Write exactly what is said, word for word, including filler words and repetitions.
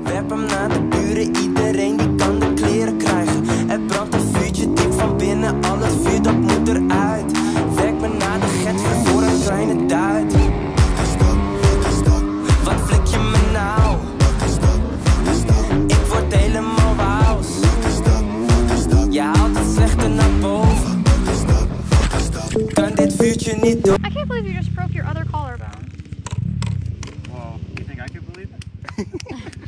Werp hem naar de buren, iedereen die kan de kleren krijgen. Er brandt een vuurtje diep van binnen, al het vuur dat moet eruit. Werk me naar de getver voor een kleine duit. Wat flik je me nou? Ik word helemaal wauws. Je haalt het slechte naar boven. Kan dit vuurtje niet doen? I can't believe you just broke your other collarbone. Well, you think I could believe it?